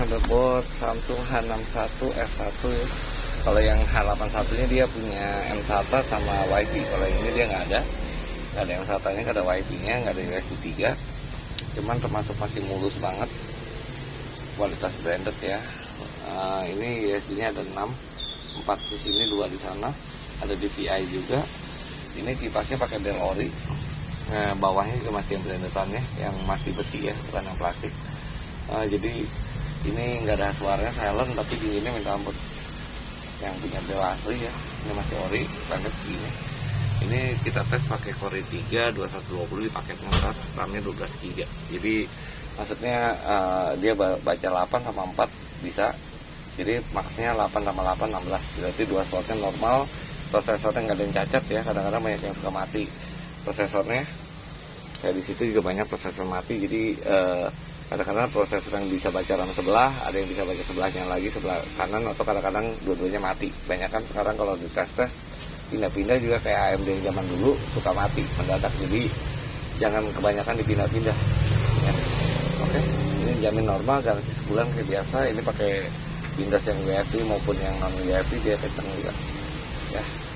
motherboard Samsung H61S1 ya. Kalau yang H81 nya dia punya M-SATA sama WiFi. Kalau yang ini dia nggak ada M-SATA nya, nggak ada WiFi nya, nggak ada USB 3. Cuman termasuk masih mulus banget, kualitas branded ya. Ini USB nya ada 6, 4 di sini, 2 di sana, ada DVI juga. Ini kipasnya pakai Dell Ori. Bawahnya juga masih yang brandedannya, yang masih besi ya, bukan yang plastik. Jadi ini nggak ada suaranya, silent, tapi dinginnya minta ampun. Yang punya Dell asli ya, ini masih ori, branded segini. Ini kita tes pakai Core i3 2120 di paket lengkap, RAM-nya 12 GB. Jadi maksudnya dia baca 8 sama 4 bisa. Jadi maksudnya 8 sama 8 16. Berarti 2 slotnya normal. Prosesornya nggak ada yang cacat ya, kadang-kadang banyak yang suka mati prosesornya. Kayak di situ juga banyak prosesor mati. Jadi kadang-kadang prosesor yang bisa baca RAM sebelah, ada yang bisa baca sebelahnya lagi, sebelah kanan, atau kadang-kadang dua-duanya mati. Banyak kan sekarang kalau di tes-tes pindah-pindah juga kayak AMD yang zaman dulu suka mati mendadak. Jadi jangan kebanyakan dipindah-pindah ya. Oke, ini jamin normal, garansi sebulan kayak biasa. Ini pakai Windows yang WFI maupun yang non WFI dia kenceng juga ya.